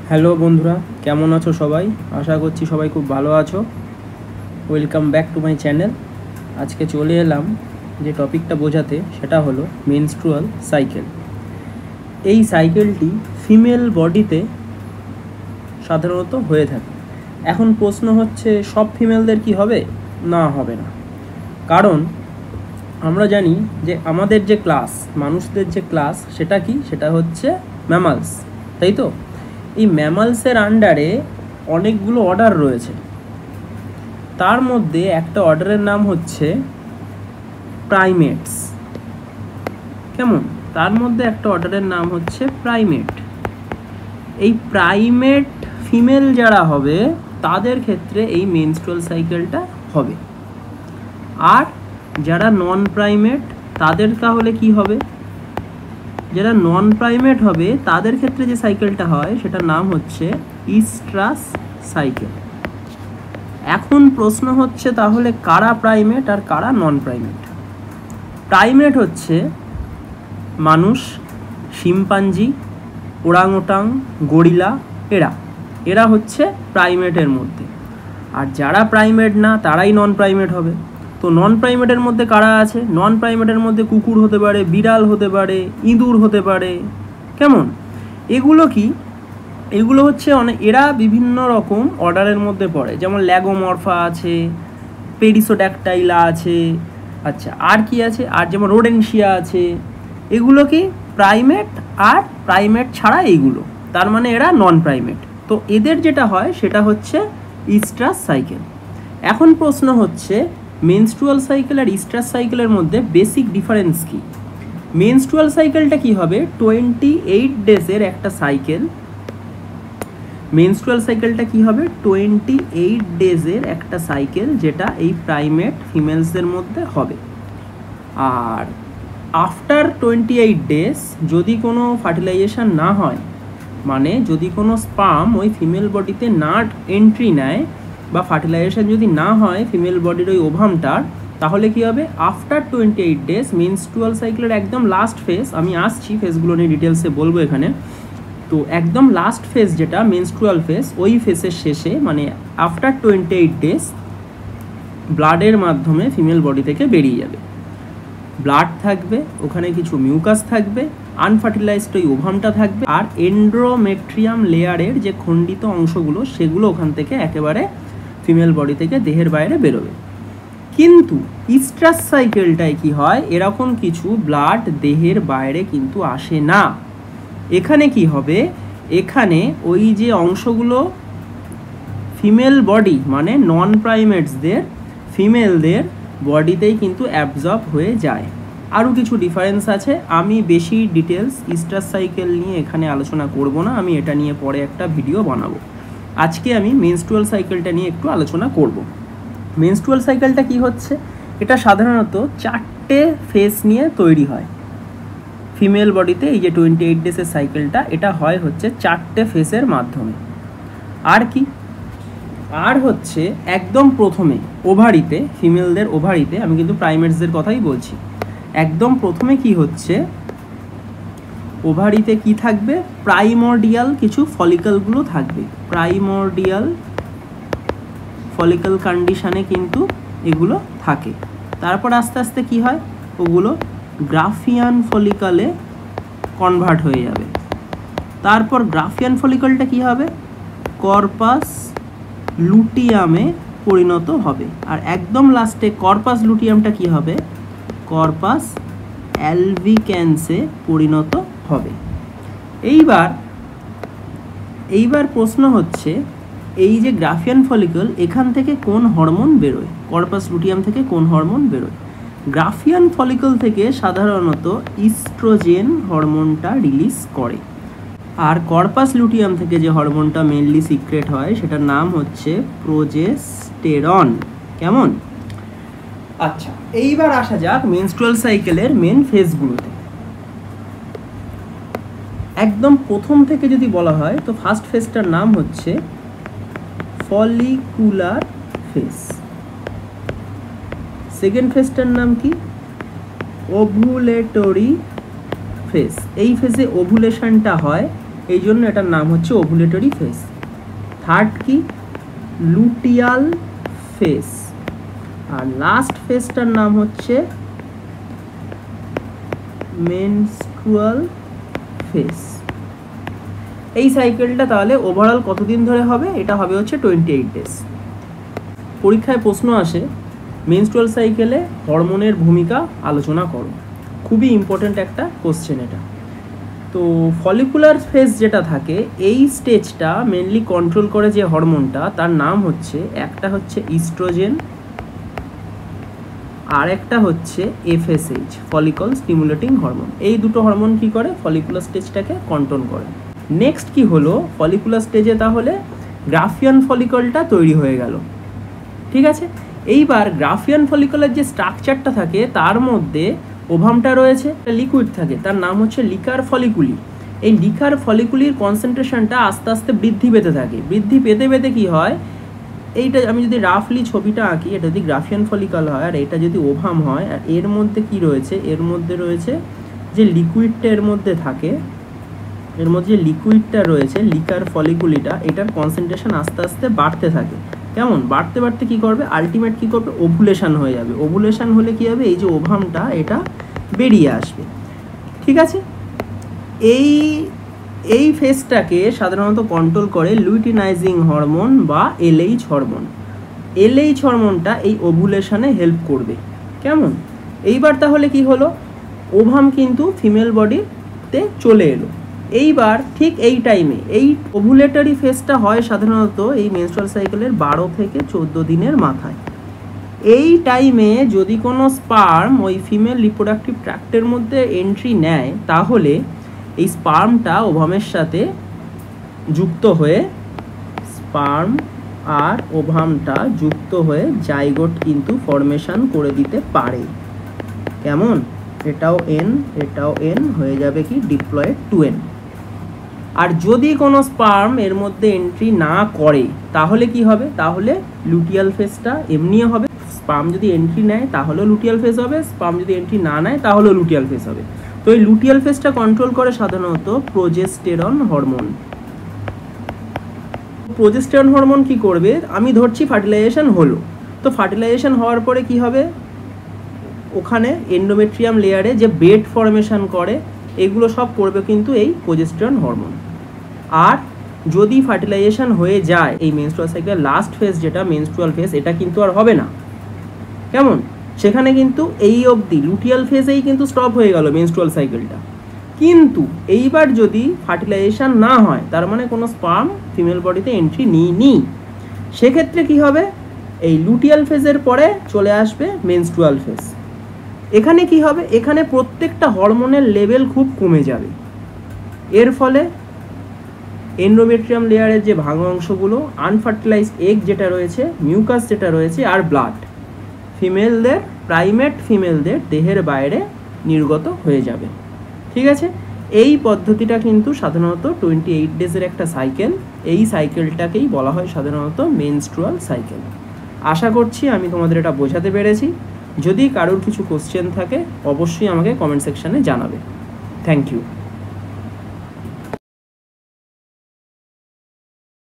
Hello বন্ধুরা, কেমন আছো সবাই? আশা করছি সবাই খুব ভালো আছো। Welcome back to my channel. আজকে চলে এলাম যে টপিকটা বোঝাতে, সেটা হলো মেনস্ট্রুয়াল সাইকেল। এই সাইকেলটি ফিমেল বডিতে সাধারণত হয়ে থাকে। এখন প্রশ্ন হচ্ছে, সব ফিমেলদের কি হবে? না, হবে না। কারণ আমরা জানি যে আমাদের যে ক্লাস, মানুষদের যে ক্লাস, সেটা কি? সেটা হচ্ছে ম্যামালস, তাই তো? এই ম্যামালসের আন্ডারে অনেকগুলো অর্ডার রয়েছে। তার মধ্যে একটা অর্ডারের নাম হচ্ছে প্রাইমেটস। কেমন? তার মধ্যে একটা অর্ডারের নাম হচ্ছে প্রাইমেট। এই প্রাইমেট ফিমেল যারা হবে তাদের ক্ষেত্রে এই মেনস্ট্রুয়াল সাইকেলটা হবে। আর যারা নন প্রাইমেট তাদের তাহলে কি হবে? যারা নন প্রাইমেট হবে তাদের ক্ষেত্রে যে সাইকেলটা হয় সেটার নাম হচ্ছে ইস্ট্রাস সাইকেল। এখন প্রশ্ন হচ্ছে, তাহলে কারা প্রাইমেট আর কারা নন প্রাইমেট? প্রাইমেট হচ্ছে মানুষ, শিম্পাঞ্জি, ওরাংওটাং, গরিলা, এরা হচ্ছে প্রাইমেটের মধ্যে। আর যারা প্রাইমেট না তারাই নন প্রাইমেট হবে। তো নন প্রাইমেটের মধ্যে কারা আছে? নন প্রাইমেটের মধ্যে কুকুর হতে পারে, বিড়াল হতে পারে, ইঁদুর হতে পারে। কেমন? এগুলো কি? এগুলো হচ্ছে এরা বিভিন্ন রকম অর্ডারের মধ্যে পড়ে। যেমন ল্যাগোমরফা আছে, পেরিসোড্যাকটাইলা আছে। আচ্ছা, আর কি আছে? আর যেমন রোডেনশিয়া আছে। এগুলো কি? প্রাইমেট আর প্রাইমেট ছাড়া এইগুলো, তার মানে এরা নন প্রাইমেট। তো এদের যেটা হয় সেটা হচ্ছে ইস্ট্রাস সাইকেল। এখন প্রশ্ন হচ্ছে, মেনস্ট্রুয়াল সাইকেল আর ইস্ট্রাস সাইকেলের মধ্যে বেসিক ডিফারেন্স কি? মেনস্ট্রুয়াল সাইকেলটা কি হবে? 28 ডেজের একটা সাইকেল। মেনস্ট্রুয়াল সাইকেলটা কি হবে? 28 ডেজের একটা সাইকেল, যেটা এই প্রাইমেট ফিমেলসদের মধ্যে হবে। আর আফটার 28 ডেজ যদি কোনো ফার্টিলাইজেশন না হয়, মানে যদি কোনো স্পার্ম ওই ফিমেল বডিতে না এন্ট্রি নেয় বা ফার্টিলাইজেশন যদি না হয় ফিমেল বডির ওই ওভামটার, তাহলে কি হবে? আফটার 28 ডেজ মেনস্ট্রুয়াল সাইকেলের একদম লাস্ট ফেজ, আমি আসছি ফেজগুলো নিয়ে ডিটেলসে বলবো এখানে। তো একদম লাস্ট ফেজ যেটা মেনস্ট্রুয়াল ফেজ, ওই ফেজের শেষে মানে আফটার 28 ডেজ ব্লাডের মাধ্যমে ফিমেল বডি থেকে বেরিয়ে যাবে। ব্লাড থাকবে, ওখানে কিছু মিউকাস থাকবে, আনফার্টিলাইজড ওই ওভামটা থাকবে, আর এন্ড্রোমেট্রিয়াম লেয়ারের যে খণ্ডিত অংশগুলো সেগুলো ওখান থেকে একেবারে ফিমেল বডি থেকে দেহের বাইরে বেরোবে। কিন্তু ইস্ট্রাস সাইকেলটায় কি হয়? এরকম কিছু ব্লাড দেহের বাইরে কিন্তু আসে না। এখানে কি হবে? এখানে ওই যে অংশগুলো ফিমেল বডি মানে নন প্রাইমেটসদের ফিমেলদের বডিতেই কিন্তু অ্যাবজর্ব হয়ে যায়। আরও কিছু ডিফারেন্স আছে, আমি বেশি ডিটেলস ইস্ট্রাস সাইকেল নিয়ে এখানে আলোচনা করব না, আমি এটা নিয়ে পরে একটা ভিডিও বানাবো। আজকে আমি মেনস্ট্রুয়াল সাইকেলটা নিয়ে একটু আলোচনা করব। মেনস্ট্রুয়াল সাইকেলটা কি হচ্ছে? এটা সাধারণত 4টে ফেজ নিয়ে তৈরি হয়। ফিমেল বডিতে এই যে 28 ডেজের সাইকেলটা, এটা হয় হচ্ছে 4টে ফেজের মাধ্যমে। আর কি? আর হচ্ছে একদম প্রথমে ওভারিতে, ফিমেলদের ওভারিতে, আমি কিন্তু প্রাইমেটসদের কথাই বলছি, একদম প্রথমে কি হচ্ছে? ওভারিতে কি থাকবে? প্রাইমর্ডিয়াল কিছু ফলিকলগুলো থাকবে। প্রাইমর্ডিয়াল ফলিকল কন্ডিশনে কিন্তু এগুলো থাকে। তারপর আস্তে আস্তে কি হয়? ওগুলো গ্রাফিয়ান ফলিকলে কনভার্ট হয়ে যাবে। তারপর গ্রাফিয়ান ফলিকলটা কি হবে? কর্পাস লুটিয়ামে পরিণত হবে। আর একদম লাস্টে কর্পাস লুটিয়ামটা কি হবে? কর্পাস অ্যালবিক্যান্সে পরিণত হবে। এইবার প্রশ্ন হচ্ছে, এই যে গ্রাফিয়ান ফলিকল, এখান থেকে কোন হরমোন বেরোয়? কর্পাস লুটিয়াম থেকে কোন হরমোন বেরোয়? গ্রাফিয়ান ফলিকল থেকে সাধারণত ইস্ট্রোজেন হরমোনটা রিলিজ করে। আর কর্পাস লুটিয়াম থেকে যে হরমোনটা মেনলি সিক্রেট হয় সেটার নাম হচ্ছে প্রোজেস্টেরন। কেমন? আচ্ছা, এইবার আসা যাক মেনস্ট্রুয়াল সাইকেলের মেন ফেজগুলোতে। একদম প্রথম থেকে যদি বলা হয় তো ফার্স্ট ফেজটার নাম হচ্ছে ফলিকুলার ফেজ। সেকেন্ড ফেজটার নাম কি? Ovulatory phase. এই ফেজে ওভুলেশনটা হয় এই জন্য এটার নাম হচ্ছে ওভুলেটরি ফেজ। থার্ড কি, লুটিয়াল ফেজ। আর লাস্ট ফেজটার নাম হচ্ছে মেনস্ট্রুয়াল ফেজ। এই সাইকেলটা তাহলে ওভারঅল কতদিন ধরে হবে? এটা হবে হচ্ছে 28 ডেজ। পরীক্ষায় প্রশ্ন আসে মেনস্ট্রুয়াল সাইকেলে হরমোনের ভূমিকা আলোচনা করো। খুবই ইম্পর্ট্যান্ট একটা কোশ্চেন এটা। তো ফলিকুলার ফেজ যেটা থাকে, এই স্টেজটা মেনলি কন্ট্রোল করে যে হরমোনটা, তার নাম হচ্ছে, একটা হচ্ছে ইস্ট্রোজেন আর একটা হচ্ছে এফএসএইচ, ফলিকল স্টিমুলেটিং হরমোন। এই দুটো হরমোন কি করে? ফলিকুলার স্টেজটাকে কন্ট্রোল করে। নেক্সট কি হলো, ফলিকুলার স্টেজে তাহলে গ্রাফিয়ান ফলিকলটা তৈরি হয়ে গেল। ঠিক আছে, এইবার গ্রাফিয়ান ফলিকলের যে স্ট্রাকচারটা থাকে তার মধ্যে ওভামটা রয়েছে, লিকুইড থাকে, তার নাম হচ্ছে লিকার ফলিকুলি। এই লিকার ফলিকুলির কনসেন্ট্রেশনটা আস্তে আস্তে বৃদ্ধি পেতে থাকে। বৃদ্ধি পেতে পেতে কি হয়, এইটা আমি যদি রাফলি ছবিটা আঁকি, এটা যদি গ্রাফিয়ান ফলিকল হয় আর এটা যদি ওভাম হয়, আর এর মধ্যে কি রয়েছে, এর মধ্যে রয়েছে যে লিকুইডটা এর মধ্যে থাকে, এর মধ্যে যে লিকুইডটা রয়েছে লিকার ফলিকুলিটা, এটার কনসেন্ট্রেশন আস্তে আস্তে বাড়তে থাকে। কেমন? বাড়তে বাড়তে কি করবে, আলটিমেট কি করবে, ওভুলেশন হয়ে যাবে। ওভুলেশন হলে কি হবে, এই যে ওভামটা এটা বেরিয়ে আসবে। ঠিক আছে, এই ফেজটাকে সাধারণত কন্ট্রোল করে লুটিনাইজিং হরমোন বা এলএইচ হরমোন। এলএইচ হরমোনটা এই ওভুলেশনে হেল্প করবে। কেমন? এইবার তাহলে কি হলো, ওভাম কিন্তু ফিমেল বডিতে চলে এলো। এইবার ঠিক এই টাইমে এই ওভুলেটরি ফেজটা হয় সাধারণত এই মেনস্ট্রুয়াল সাইকেলের 12 থেকে 14 দিনের মাথায়। এই টাইমে যদি কোনো স্পার্ম ওই ফিমেল রিপ্রোডাক্টিভ ট্র্যাক্টের মধ্যে এন্ট্রি নেয়, তাহলে এই স্পার্মটা ওভামের সাথে যুক্ত হয়ে, স্পার্ম আর ওভামটা যুক্ত হয়ে জাইগোট কিন্তু ফর্মেশন করে দিতে পারে। কেমন? এটাও এন, এটাও এন, হয়ে যাবে কি ডিপ্লয়েড 2n। আর যদি কোনো স্পার্ম এর মধ্যে এন্ট্রি না করে তাহলে কি হবে, তাহলে লুটিয়াল ফেজটা এমনিও হবে। স্পার্ম যদি এন্ট্রি নেয় তাহলেও লুটিয়াল ফেজ হবে, স্পার্ম যদি এন্ট্রি না নেয় তাহলেও লুটিয়াল ফেজ হবে। তো এই লুটিয়াল ফেজটা কন্ট্রোল করে সাধারণত প্রোজেস্টেরন হরমোন। প্রোজেস্টেরন হরমোন কি করবে, আমি ধরছি ফার্টিলাইজেশন হলো, তো ফার্টিলাইজেশন হওয়ার পরে কি হবে, ওখানে এন্ডোমেট্রিয়াম লেয়ারে যে বেড ফর্মেশন করে, এগুলো সব করবে কিন্তু এই প্রোজেস্টেরন হরমোন। আর যদি ফার্টিলাইজেশন হয়ে যায়, এই মেনস্ট্রুয়াল সাইকেলের লাস্ট ফেজ যেটা মেনস্ট্রুয়াল ফেজ, এটা কিন্তু আর হবে না। কেমন? সেখানে কিন্তু এই অবধি লুটিয়াল ফেজেই কিন্তু স্টপ হয়ে গেল মেনস্ট্রুয়াল সাইকেলটা। কিন্তু এইবার যদি ফার্টিলাইজেশন না হয়, তার মানে কোনো স্পার্ম ফিমেল বডিতে এন্ট্রি নিইনি, সেক্ষেত্রে কি হবে, এই লুটিয়াল ফেজের পরে চলে আসবে মেনস্ট্রুয়াল ফেজ। এখানে কি হবে, এখানে প্রত্যেকটা হরমোনের লেভেল খুব কমে যাবে। এর ফলে এন্ডোমেট্রিয়াম লেয়ারের যে ভাঙা অংশগুলো, আনফার্টিলাইজড এগ যেটা রয়েছে, মিউকাস যেটা রয়েছে, আর ব্লাড ফিমেলদের, প্রাইমেট ফিমেলদের দেহের বাইরে নির্গত হয়ে যাবে। ঠিক আছে, এই পদ্ধতিটা কিন্তু সাধারণত 28 ডেজের একটা সাইকেল। এই সাইকেলটাকেই বলা হয় সাধারণত মেনস্ট্রুয়াল সাইকেল। আশা করছি আমি তোমাদের এটা বোঝাতে পেরেছি। যদি কারোর কিছু কোশ্চেন থাকে অবশ্যই আমাকে কমেন্ট সেকশানে জানাবে। Thank you.